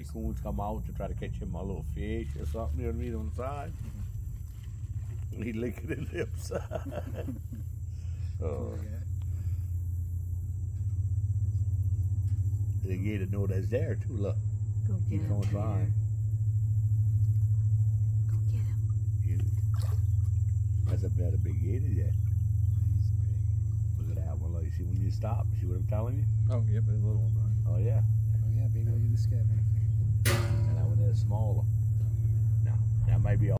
raccoons come out to try to catch him a little fish or something, you know what I mean, on the side. He licking his lips. The gator know that's there too, look. Go get He's him. gonna try. Go get him. That's a big gator, yeah. He's big. Look at that one. Look, you see when you stop? See what I'm telling you? Oh, yep, there's a little one behind. Oh, yeah. Oh, yeah, baby, look at the scavenger. And that one is smaller. Now, that might be all.